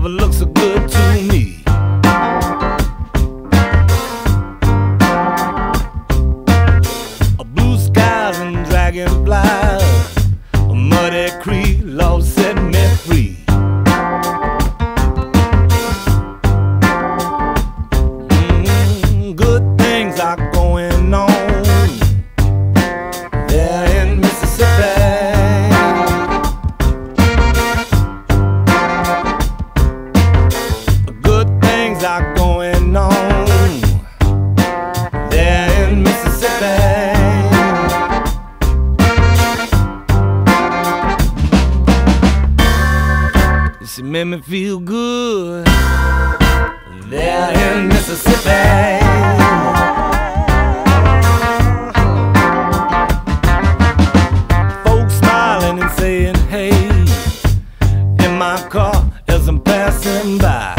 never looked so good to me. Blue skies and dragonflies, a muddy creek, Lord set me free. Good things are going on there in Mississippi. Good things are going on there in Mississippi. She made me feel good there in Mississippi. Folks smiling and saying hey in my car as I'm passing by.